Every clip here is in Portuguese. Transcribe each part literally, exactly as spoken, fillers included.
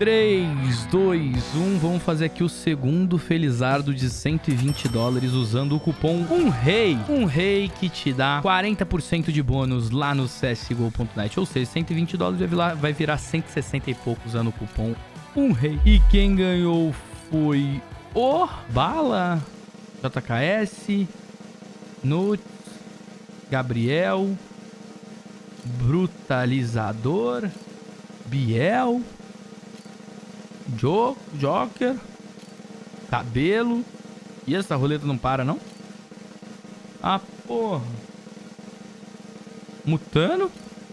três, dois, um. Vamos fazer aqui o segundo Felizardo de cento e vinte dólares usando o cupom Um Rei. Um Rei que te dá quarenta por cento de bônus lá no C S G O ponto net. Ou seja, cento e vinte dólares vai virar, vai virar cento e sessenta e pouco usando o cupom Um Rei. E quem ganhou foi o Bala, J K S, Nuts, Gabriel, Brutalizador, Biel, Jo, Joker, Cabelo. E essa roleta não para, não? Ah, porra. Mutano?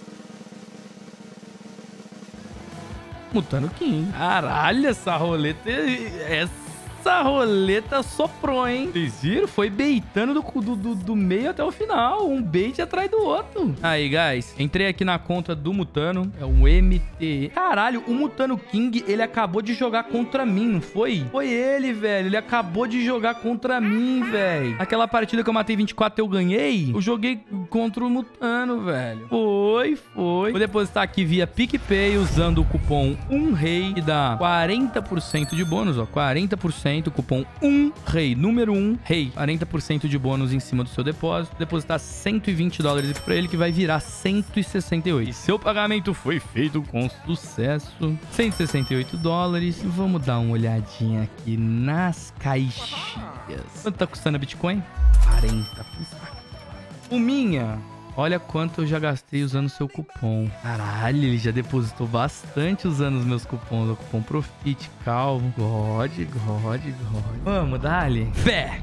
Mutano King. Caralho, essa roleta... Essa roleta soprou, hein? Vocês viram? Foi baitando do, do, do meio até o final. Um bait atrás do outro. Aí, guys. Entrei aqui na conta do Mutano. É um M T. Caralho, o Mutano King, ele acabou de jogar contra mim, não foi? Foi ele, velho. Ele acabou de jogar contra mim, velho. Aquela partida que eu matei vinte e quatro e eu ganhei, eu joguei contra o Mutano, velho. Foi, foi. Vou depositar aqui via PicPay usando o cupom Um Rei, que dá quarenta por cento de bônus, ó. quarenta por cento. Cupom Um Rei, número um Rei. quarenta por cento de bônus em cima do seu depósito. Depositar cento e vinte dólares pra ele, que vai virar cento e sessenta e oito. E seu pagamento foi feito com sucesso. cento e sessenta e oito dólares. Vamos dar uma olhadinha aqui nas caixinhas. Quanto tá custando a Bitcoin? quarenta por cento. O minha... Olha quanto eu já gastei usando seu cupom. Caralho, ele já depositou bastante usando os meus cupons. O cupom Profit, Calvo, God, God, God. Vamos, dali. Fé!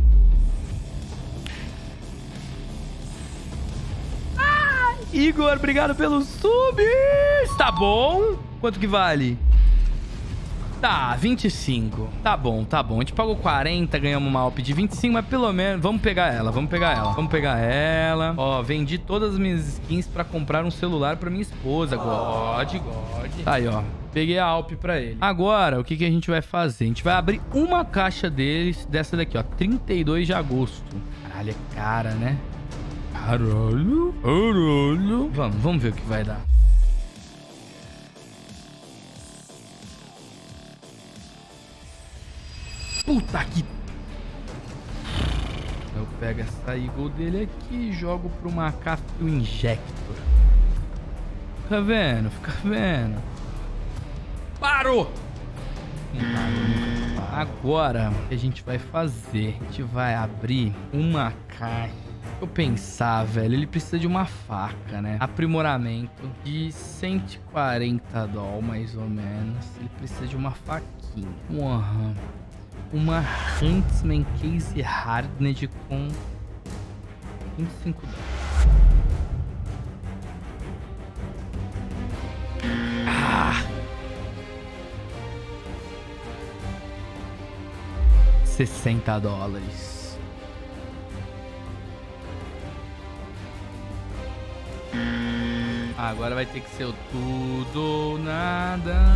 Ah, Igor, obrigado pelo sub! Tá bom? Quanto que vale? Tá, vinte e cinco. Tá bom, tá bom. A gente pagou quarenta, ganhamos uma Alp de vinte e cinco, mas pelo menos... Vamos pegar ela, vamos pegar ela. Vamos pegar ela. Ó, vendi todas as minhas skins pra comprar um celular pra minha esposa. God, God. Tá aí, ó. Peguei a Alp pra ele. Agora, o que, que a gente vai fazer? A gente vai abrir uma caixa deles, dessa daqui, ó. trinta e dois de agosto. Caralho, é cara, né? Caralho. Caralho. Vamos, vamos ver o que vai dar. Puta que... Eu pego essa Eagle dele aqui e jogo pro Macafio Injector. Fica vendo, fica vendo. Parou! Não parou, nunca parou. Agora, o que a gente vai fazer? A gente vai abrir uma caixa. Eu pensar, velho, ele precisa de uma faca, né? Aprimoramento de cento e quarenta dólares, mais ou menos. Ele precisa de uma faquinha. Uhum. Uma Huntsman Case Hardened com vinte e cinco dólares. Ah! sessenta dólares. Ah, agora vai ter que ser o tudo ou nada.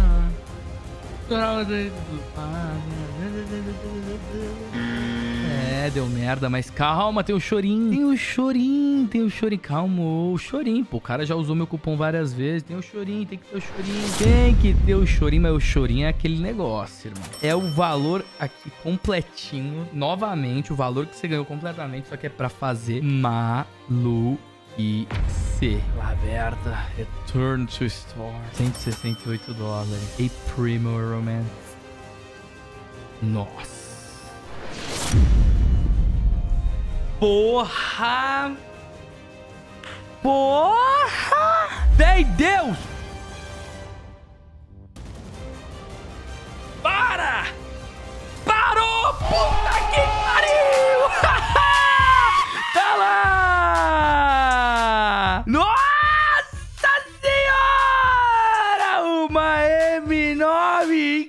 É, deu merda, mas calma, tem o chorinho. Tem o chorinho, tem o chorinho. Calma, o chorinho. Pô, o cara já usou meu cupom várias vezes. Tem o chorinho, tem que ter o chorinho. Tem que ter o chorinho, mas o chorinho é aquele negócio, irmão. É o valor aqui completinho. Novamente, o valor que você ganhou completamente, só que é pra fazer maluco. E C. Laverta. Return to Store. cento e sessenta e oito dólares. A Primo Romance. Nossa. Porra. Porra. Dei Deus. Para. Parou. Puta que pariu. Tá lá. Nossa senhora! Uma M nove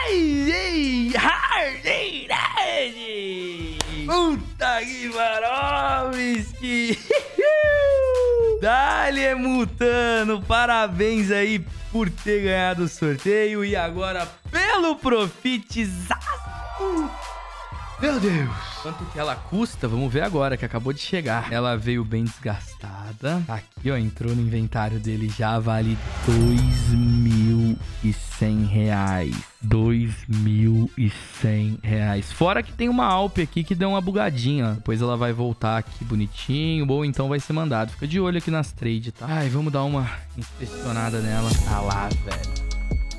Puta que Varovski! Dali, Mutano! Parabéns aí por ter ganhado o sorteio. E agora, pelo Profitzaço! Meu Deus! Quanto que ela custa? Vamos ver agora, que acabou de chegar. Ela veio bem desgastada. Aqui, ó, entrou no inventário dele já. Vale dois mil mil e cem reais. dois mil e cem reais. Fora que tem uma Alp aqui que deu uma bugadinha. Depois ela vai voltar aqui bonitinho. Ou então vai ser mandado. Fica de olho aqui nas trades, tá? Ai, vamos dar uma inspecionada nela. Ah lá, velho.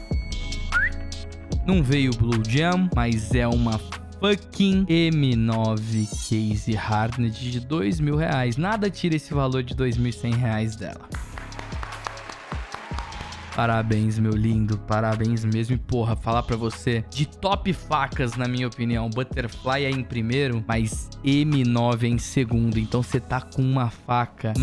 Não veio Blue Gem, mas é uma fucking M nove Case Hardened de dois mil reais. Nada tira esse valor de dois mil e cem reais dela. Parabéns, meu lindo. Parabéns mesmo. E, porra, falar pra você, de top facas, na minha opinião, Butterfly é em primeiro, mas M nove é em segundo. Então, você tá com uma faca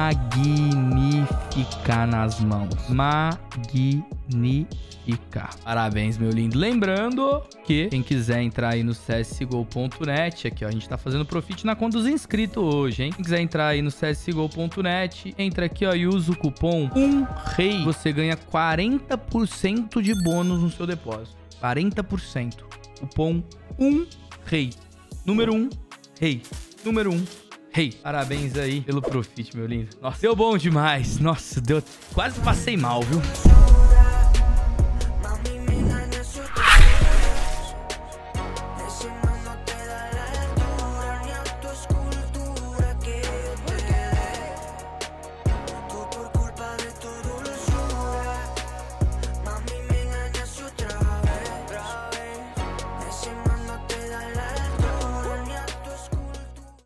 magnífica nas mãos. Magnífica. Parabéns, meu lindo. Lembrando que quem quiser entrar aí no C S G O ponto net, aqui, ó, a gente tá fazendo profit na conta dos inscritos hoje, hein? Quem quiser entrar aí no C S G O ponto net, entra aqui, ó, e usa o cupom um rei. Você ganha quarenta por cento de bônus no seu depósito. quarenta por cento. Cupom um rei. Número um, rei. Número um, rei. Parabéns aí pelo profit, meu lindo. Nossa, deu bom demais. Nossa, deu... Quase passei mal, viu?